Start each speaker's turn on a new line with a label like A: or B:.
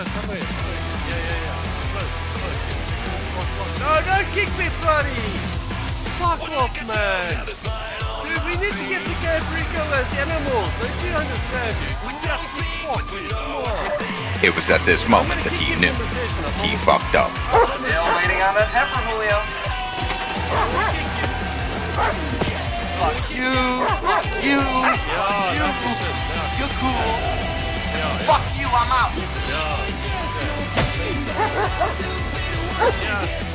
A: come here. Yeah. Close. No, don't kick me, buddy! Fuck off, man! Dude, we need to get the Gabrico as animals. Don't you understand? We just fuck with more.
B: It was at this moment that he knew. He fucked up.
C: Still waiting on that heifer, Julio. Fuck you! You're cool. Fuck you, I'm out.
A: Yeah.